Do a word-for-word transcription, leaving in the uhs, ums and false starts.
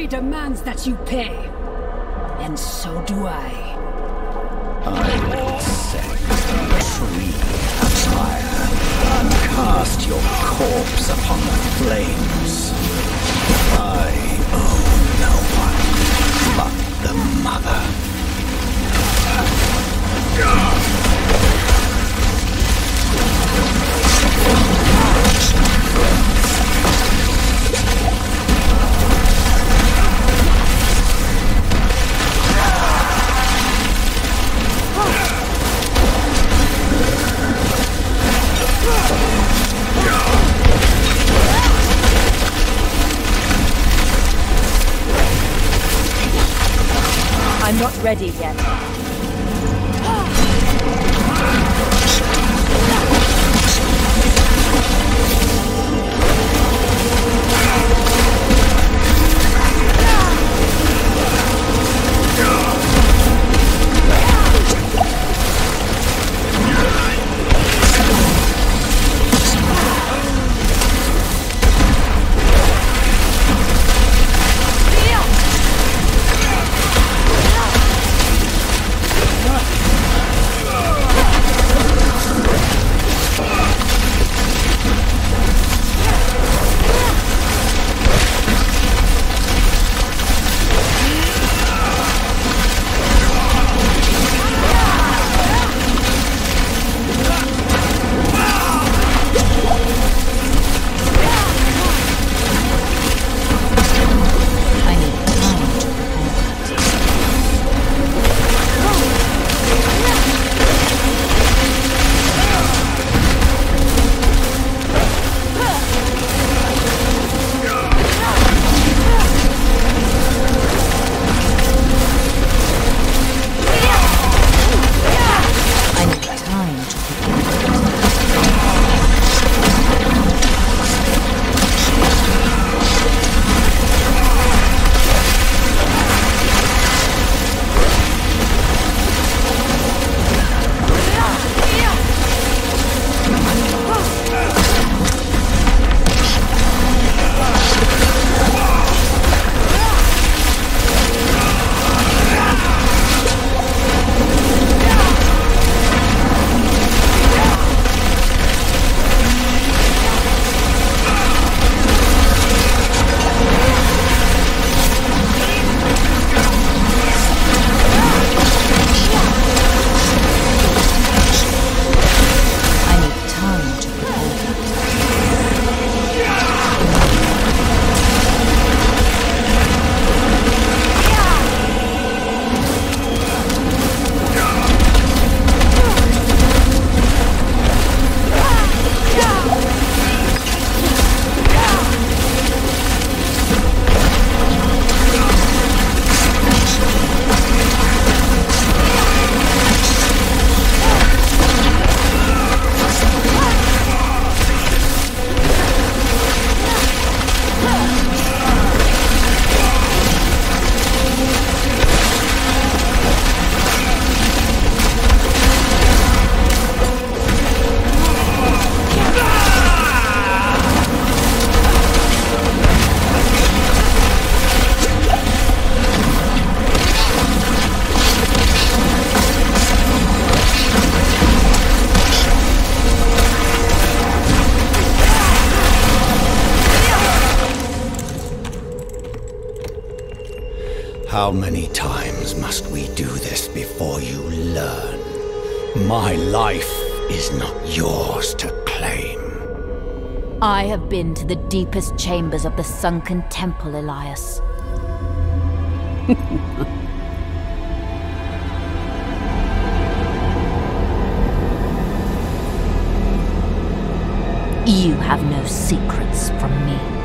He demands that you pay. And so do I. I will set the tree afire and cast your corpse upon the flames. I own no one but the mother. I'm not ready yet. How many times must we do this before you learn? My life is not yours to claim. I have been to the deepest chambers of the sunken temple, Elias. You have no secrets from me.